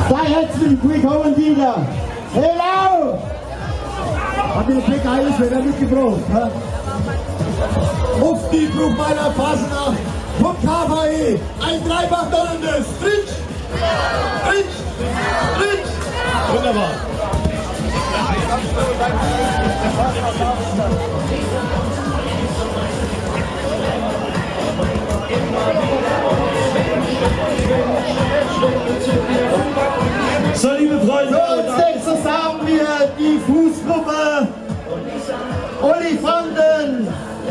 Sei herzlich willkommen wieder. Hello! Hat mir kein geiles Wetter mitgebracht. Ja? Auf die Bruchweiler-Fasnacht vom KVE. Ein dreifach donnerndes. Tritsch! Tritsch! Tritsch! Wunderbar. So, liebe Freunde, als nächstes haben wir die Fußgruppe Olifanten.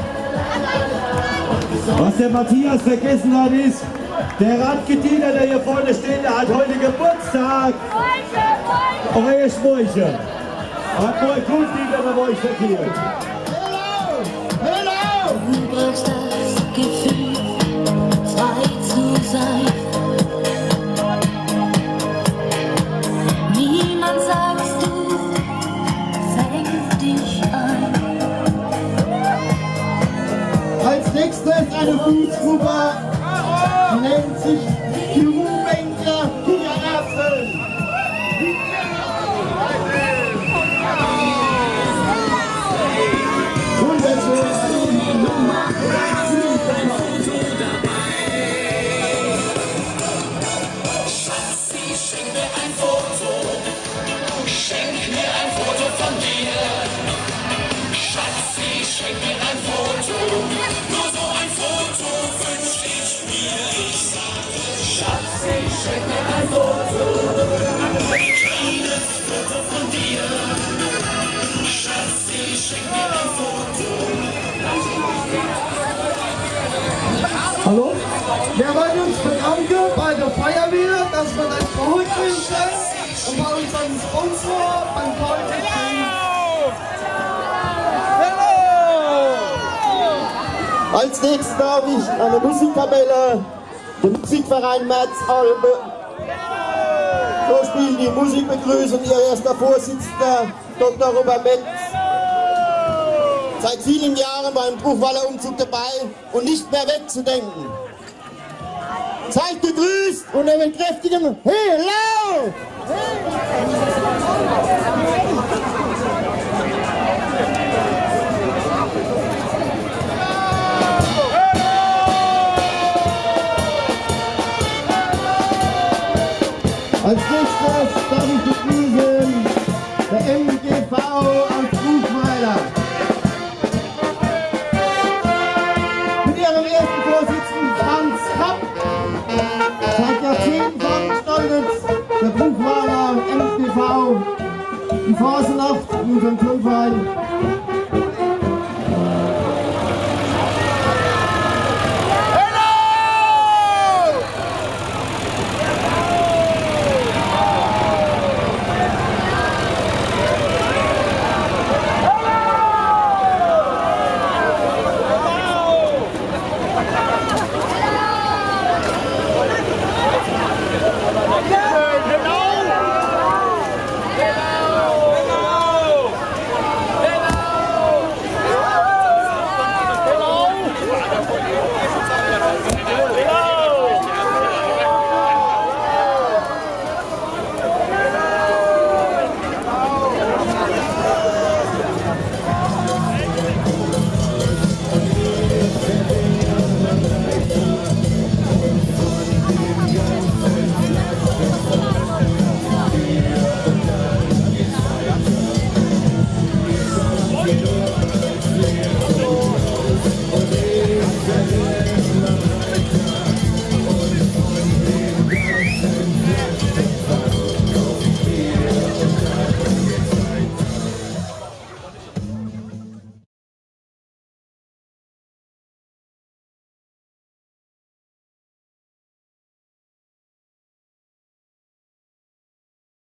was der Matthias vergessen hat, ist, der Radgediener, der hier vorne steht, der hat heute Geburtstag. Euer Schmorchen. Hat wohl gut wieder bei euch verkehrt. Hello! Hello! Du brauchst das Gefühl, frei zu sein. Niemand sagst du, fängt dich an. Als nächstes eine Fußgruppe, die nennt sich die Ruhbänker Kinderapfel. Hallo? Wir wollen uns bedanken bei der Feuerwehr, dass wir das beholt sind und bei unserem Sponsor, beim Karl-Heinz. Als nächstes darf ich eine Musikkapelle, den Musikverein Merzalbe. So spielen die Musikbegrüßung, ihr erster Vorsitzender, Dr. Robert Metz. Seit vielen Jahren beim Bruchweiler-Umzug dabei und nicht mehr wegzudenken. Seid gegrüßt und mit kräftigem Hello! Als nächstes darf ich begrüßen der MGV aus Bruchweiler. Mit ihrem ersten Vorsitzenden Franz Kapp. Seit Jahrzehnten veranstaltet der Bruchweiler MGV die Fasnacht in unserem Turnverein.